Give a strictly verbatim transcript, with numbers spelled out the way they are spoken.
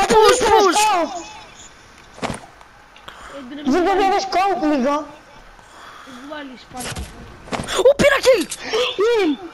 push, push! Δεν το βλέπεις κόμπ λίγο. Βάλεις πάλι. Ω, πήρα kill!